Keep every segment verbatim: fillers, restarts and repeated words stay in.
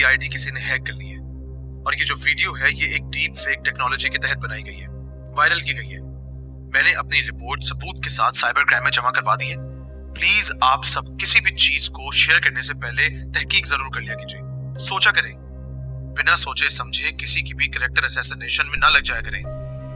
मेरी आईडी किसी ने हैक कर ली है और ये जो वीडियो है ये एक डीप फेक टेक्नोलॉजी के तहत बनाई गई है, वायरल की गई है। मैंने अपनी रिपोर्ट सबूत के साथ साइबर क्राइम में जमा करवा दी है। प्लीज आप सब किसी भी चीज को शेयर करने से पहले तहकीक जरूर कर लिया कीजिए। सोचा करें, बिना सोचे समझे किसी की भी कैरेक्टर असैसिनेशन में ना लग जाया करें।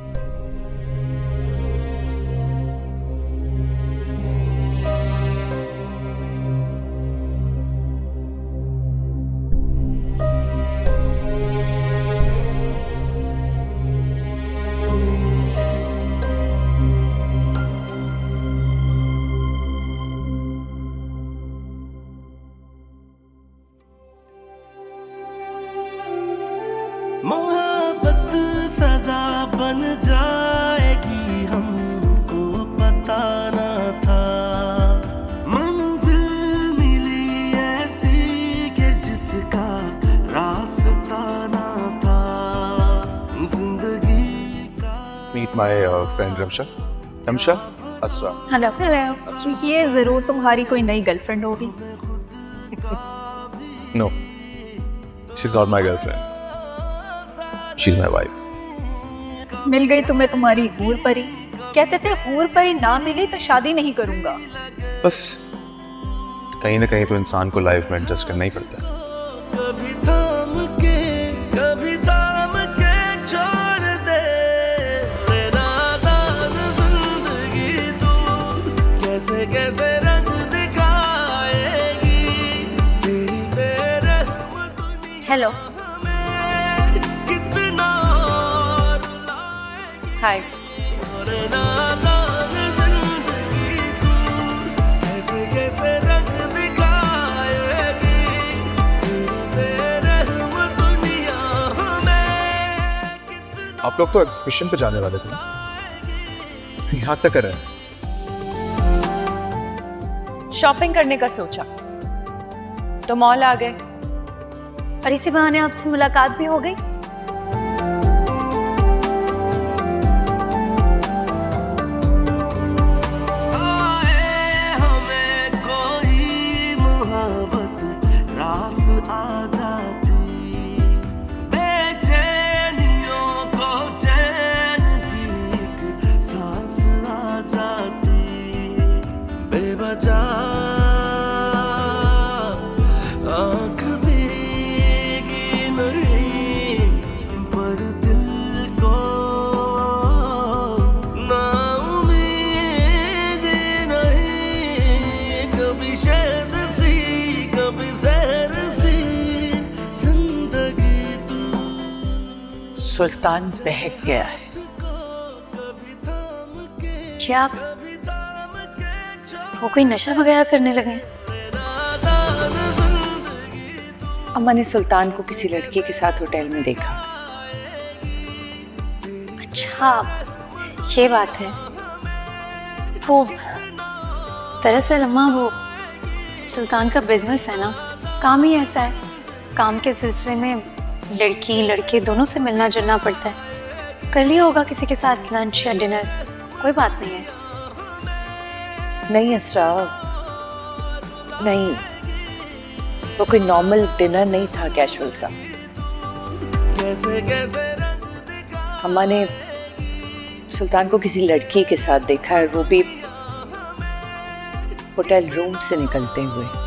मोहब्बत सजा बन जाएगी हमको पता न था, मंजिल मिली ऐसी के जिसका रास्ता न था, जिंदगी का। Meet my friend Ramsha. Ramsha, Asra. Hello hello. ये जरूर तुम्हारी कोई नई गर्लफ्रेंड होगी। No, she is not my girlfriend, she is my wife. मिल गई तुम्हें तुम्हारी हूर परी। कहते थे हूर परी ना मिली तो शादी नहीं करूंगा। बस कहीं ना कहीं तो इंसान को लाइफ में एडजस्ट करना ही पड़ता है। कभी थाम के कभी थाम के छोड़ दे मेरा आजाद जिंदगी, तू कैसे कैसे रंग दिखाएगी तेरी बेरहम दुनिया। हेलो। हाय। आप लोग तो एग्जीबिशन पे जाने वाले थे ना, यहाँ तक कर रहे हैं? शॉपिंग करने का सोचा तो मॉल आ गए और इसी बहाने आपसे मुलाकात भी हो गई। आँख भीगी नहीं पर दिल को ना उम्मीद नहीं, कभी शहद सी कभी जहर सी जिंदगी तू। सुल्तान बहक गया है। क्या वो कोई नशा वगैरह करने लगे? अम्मा ने सुल्तान को किसी लड़की के साथ होटल में देखा। अच्छा, ये बात है। वो दरअसल अम्मा वो सुल्तान का बिजनेस है ना, काम ही ऐसा है। काम के सिलसिले में लड़की लड़के दोनों से मिलना जुलना पड़ता है। कर लिया होगा किसी के साथ लंच या डिनर, कोई बात नहीं है। नहीं असरा, नहीं, वो कोई नॉर्मल डिनर नहीं था, कैजुअल सा। अम्मा ने सुल्तान को किसी लड़की के साथ देखा है, वो भी होटल रूम से निकलते हुए।